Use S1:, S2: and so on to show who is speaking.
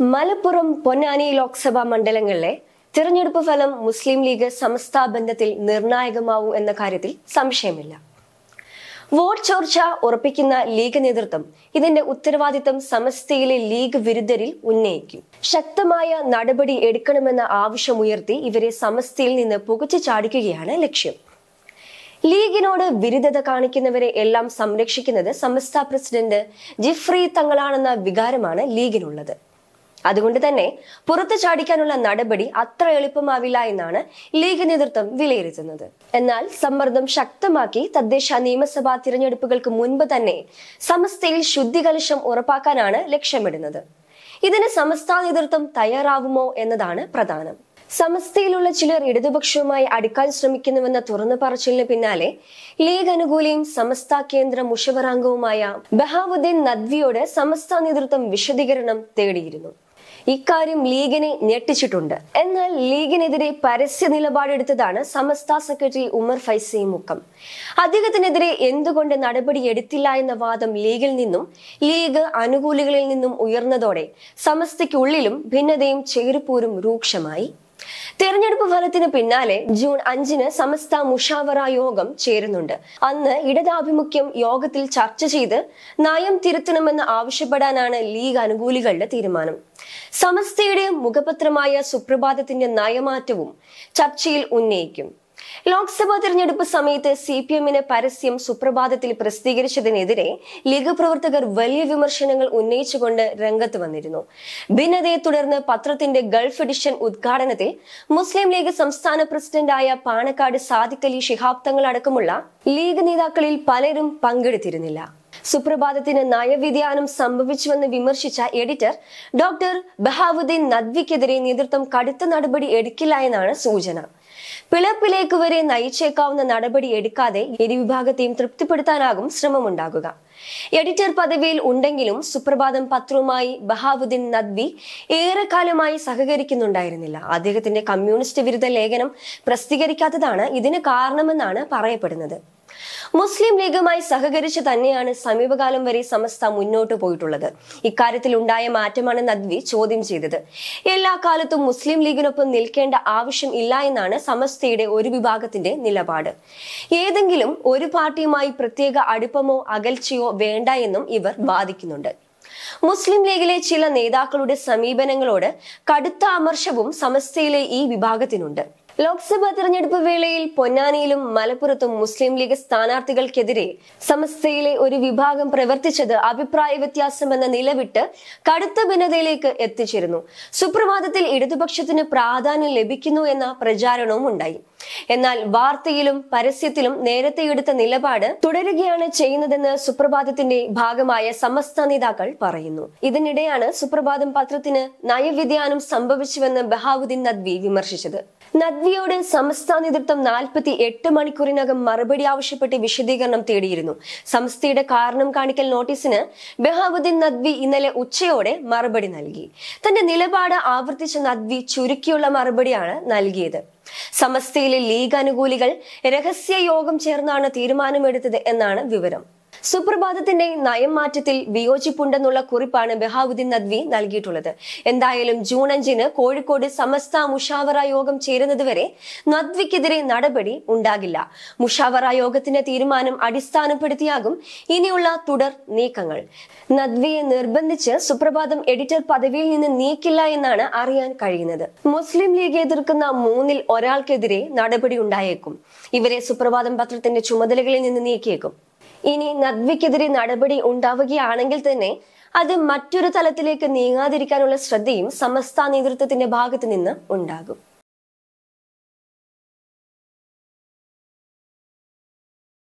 S1: മലപ്പുറം പൊന്നാനി ലോക്സഭാ മണ്ഡലങ്ങളിലെ തിരഞ്ഞെടുപ്പ് ഫലം മുസ്ലിം ലീഗ് സമസ്ത ബന്ധത്തിൽ നിർണായകമാവും എന്ന കാര്യത്തിൽ സംശയമില്ല. വോട്ട് ചോർച്ച ഉറപ്പിക്കുന്ന ലീഗ് നേതൃത്വം ഇതിന്റെ ഉത്തരവാദിത്തം സമസ്തയിലെ ലീഗ് വിരുദ്ധരിൽ ഉന്നയിക്കും. ശക്തമായ നടപടി എടുക്കണമെന്ന ആവശ്യമുയർത്തി ഇവരെ സമസ്തയിൽ നിന്ന് പുകച്ചു ചാടിക്കുകയാണ് ലക്ഷ്യം. ലീഗിനോട് വിരുദ്ധത കാണിക്കുന്നവരെ എല്ലാം സംരക്ഷിക്കുന്നത് സമസ്ത പ്രസിഡന്റ് ജിഫ്രി തങ്ങളാണെന്ന വികാരമാണ് ലീഗിനുള്ളത്. അതുകൊണ്ട് തന്നെ പുറത്തു ചാടിക്കാനുള്ള നടപടി അത്ര എളുപ്പമാവില്ല എന്നാണ് ലീഗ് നേതൃത്വം വിലയിരുത്തുന്നത്. എന്നാൽ സമ്മർദ്ദം ശക്തമാക്കി തദ്ദേശ നിയമസഭാ തിരഞ്ഞെടുപ്പുകൾക്ക് മുൻപ് തന്നെ സമസ്തയിൽ ശുദ്ധികലശം ഉറപ്പാക്കാനാണ് ലക്ഷ്യമിടുന്നത്. ഇതിന് സമസ്ത നേതൃത്വം തയ്യാറാവുമോ എന്നതാണ് പ്രധാനം. സമസ്തയിലുള്ള ചിലർ ഇടതുപക്ഷവുമായി അടുക്കാൻ ശ്രമിക്കുന്നുവെന്ന തുറന്നു പറച്ചിലിന് പിന്നാലെ ലീഗ് അനുകൂലിയും സമസ്ത കേന്ദ്ര മുഷവറാംഗവുമായ ബഹാവുദ്ദീൻ നദ്വിയോട് സമസ്ത നേതൃത്വം വിശദീകരണം തേടിയിരുന്നു. ഇക്കാര്യം ലീഗിനെ ഞെട്ടിച്ചിട്ടുണ്ട്. എന്നാൽ ലീഗിനെതിരെ പരസ്യ നിലപാടെടുത്തതാണ് സമസ്ത സെക്രട്ടറി ഉമർ ഫൈസി മുക്കം. അദ്ദേഹത്തിനെതിരെ എന്തുകൊണ്ട് നടപടി എടുത്തില്ല എന്ന വാദം ലീഗിൽ നിന്നും ലീഗ് അനുകൂലികളിൽ നിന്നും ഉയർന്നതോടെ സമസ്തയ്ക്കുള്ളിലും ഭിന്നതയും ചേരിപ്പോരും രൂക്ഷമായി. തെരഞ്ഞെടുപ്പ് ഫലത്തിന് പിന്നാലെ ജൂൺ 5 സമസ്ത മുഷാവറ യോഗം ചേരുന്നുണ്ട്. അന്ന് ഇടതാഭിമുഖ്യം യോഗത്തിൽ ചർച്ച ചെയ്ത് നയം തിരുത്തണമെന്ന് ആവശ്യപ്പെടാനാണ് ലീഗ് അനുകൂലികളുടെ തീരുമാനം. സമസ്തയുടെ മുഖപത്രമായ സുപ്രഭാതത്തിന്റെ നയമാറ്റവും ചർച്ചയിൽ ഉന്നയിക്കും. ലോക്സഭാ തെരഞ്ഞെടുപ്പ് സമയത്ത് CPM പരസ്യം സുപ്രഭാതത്തിൽ പ്രസിദ്ധീകരിച്ചതിനെതിരെ ലീഗ് പ്രവർത്തകർ വലിയ വിമർശനങ്ങൾ ഉന്നയിച്ചുകൊണ്ട് രംഗത്ത് വന്നിരുന്നു. ഭിന്നതയെ തുടർന്ന് പത്രത്തിന്റെ ഗൾഫ് എഡിഷൻ ഉദ്ഘാടനത്തിൽ മുസ്ലിം ലീഗ് സംസ്ഥാന പ്രസിഡന്റായ പാണക്കാട് സാദിഖ് അലി ശിഹാബ് തങ്ങൾ അടക്കമുള്ള ലീഗ് നേതാക്കളിൽ പലരും പങ്കെടുത്തിരുന്നില്ല. സുപ്രഭാതത്തിന് നയവ്യതിയാനം സംഭവിച്ചുവെന്ന് വിമർശിച്ച എഡിറ്റർ ഡോക്ടർ ബഹാവുദ്ദീൻ നദ്വിക്കെതിരെ നേതൃത്വം കടുത്ത നടപടി എടുക്കില്ല എന്നാണ് സൂചന. പിളർപ്പിലേക്ക് വരെ നയിച്ചേക്കാവുന്ന നടപടി എടുക്കാതെ ഇരുവിഭാഗത്തെയും തൃപ്തിപ്പെടുത്താനാകും ശ്രമമുണ്ടാകുക. എഡിറ്റർ പദവിയിൽ ഉണ്ടെങ്കിലും സുപ്രഭാതം പത്രവുമായി ബഹാവുദ്ദീൻ നദ്വി ഏറെക്കാലമായി സഹകരിക്കുന്നുണ്ടായിരുന്നില്ല. അദ്ദേഹത്തിന്റെ കമ്മ്യൂണിസ്റ്റ് വിരുദ്ധ ലേഖനം പ്രസിദ്ധീകരിക്കാത്തതാണ് ഇതിന് കാരണമെന്നാണ് പറയപ്പെടുന്നത്. മുസ്ലിം ലീഗുമായി സഹകരിച്ച് തന്നെയാണ് സമീപകാലം വരെ സമസ്ത മുന്നോട്ട് പോയിട്ടുള്ളത്. ഇക്കാര്യത്തിൽ ഉണ്ടായ മാറ്റമാണ് നദ്വി ചോദ്യം ചെയ്തത്. എല്ലാ കാലത്തും മുസ്ലിം ലീഗിനൊപ്പം നിൽക്കേണ്ട ആവശ്യം ഇല്ല എന്നാണ് സമസ്തയുടെ ഒരു വിഭാഗത്തിന്റെ നിലപാട്. ഏതെങ്കിലും ഒരു പാർട്ടിയുമായി പ്രത്യേക അടുപ്പമോ അകൽച്ചയോ വേണ്ട എന്നും ഇവർ വാദിക്കുന്നുണ്ട്. മുസ്ലിം ലീഗിലെ ചില നേതാക്കളുടെ സമീപനങ്ങളോട് കടുത്ത അമർഷവും സമസ്തയിലെ ഈ വിഭാഗത്തിനുണ്ട്. ലോക്സഭാ തെരഞ്ഞെടുപ്പ് വേളയിൽ പൊന്നാനിയിലും മലപ്പുറത്തും മുസ്ലിം ലീഗ് സ്ഥാനാർത്ഥികൾക്കെതിരെ സമസ്തയിലെ ഒരു വിഭാഗം പ്രവർത്തിച്ചത് അഭിപ്രായ വ്യത്യാസമെന്ന നിലവിട്ട് കടുത്ത ഭിന്നതയിലേക്ക് എത്തിച്ചിരുന്നു. സുപ്രഭാതത്തിൽ ഇടതുപക്ഷത്തിന് പ്രാധാന്യം ലഭിക്കുന്നു എന്ന പ്രചാരണവും ഉണ്ടായി. എന്നാൽ വാർത്തയിലും പരസ്യത്തിലും നേരത്തെ എടുത്ത നിലപാട് തുടരുകയാണ് ചെയ്യുന്നതെന്ന് സുപ്രഭാതത്തിന്റെ ഭാഗമായ സമസ്ത നേതാക്കൾ പറയുന്നു. ഇതിനിടെയാണ് സുപ്രഭാതം പത്രത്തിന് നയവ്യതിയാനം സംഭവിച്ചുവെന്ന് ബഹാവുദ്ദീൻ നദ്വി വിമർശിച്ചത്. നദ്വിയോട് സമസ്ത നേതൃത്വം 48 മണിക്കൂറിനകം മറുപടി ആവശ്യപ്പെട്ട് വിശദീകരണം തേടിയിരുന്നു. സമസ്തയുടെ കാരണം കാണിക്കൽ നോട്ടീസിന് ബഹാവുദ്ദീൻ നദ്വി ഇന്നലെ ഉച്ചയോടെ മറുപടി നൽകി. തന്റെ നിലപാട് ആവർത്തിച്ച നദ്വി ചുരുക്കിയുള്ള മറുപടിയാണ് നൽകിയത്. സമസ്തയിലെ ലീഗ് അനുകൂലികൾ രഹസ്യ യോഗം ചേർന്നാണ് തീരുമാനമെടുത്തത് എന്നാണ് വിവരം. സുപ്രഭാതത്തിന്റെ നയം മാറ്റത്തിൽ വിയോജിപ്പുണ്ടെന്നുള്ള കുറിപ്പാണ് ബഹാവുദ്ദീൻ നദ്വി നൽകിയിട്ടുള്ളത്. എന്തായാലും ജൂൺ 5 കോഴിക്കോട് സമസ്ത മുഷാവറ യോഗം ചേരുന്നതുവരെ നദ്വിക്കെതിരെ നടപടി ഉണ്ടാകില്ല. മുഷാവറ യോഗത്തിന്റെ തീരുമാനം അടിസ്ഥാനപ്പെടുത്തിയാകും ഇനിയുള്ള തുടർ നീക്കങ്ങൾ. നദ്വിയെ നിർബന്ധിച്ച് സുപ്രഭാതം എഡിറ്റർ പദവിയിൽ നിന്ന് നീക്കില്ല എന്നാണ് അറിയാൻ കഴിയുന്നത്. മുസ്ലിം ലീഗ് എതിർക്കുന്ന 3-ൽ ഒരാൾക്കെതിരെ നടപടി ഉണ്ടായേക്കും. ഇവരെ സുപ്രഭാതം പത്രത്തിന്റെ ചുമതലകളിൽ നിന്ന് നീക്കിയേക്കും. ഇനി നദ്വിക്കെതിരെ നടപടി ഉണ്ടാവുകയാണെങ്കിൽ തന്നെ അത് മറ്റൊരു തലത്തിലേക്ക് നീങ്ങാതിരിക്കാനുള്ള ശ്രദ്ധയും സമസ്ത നേതൃത്വത്തിന്റെ ഭാഗത്ത് നിന്ന് ഉണ്ടാകും.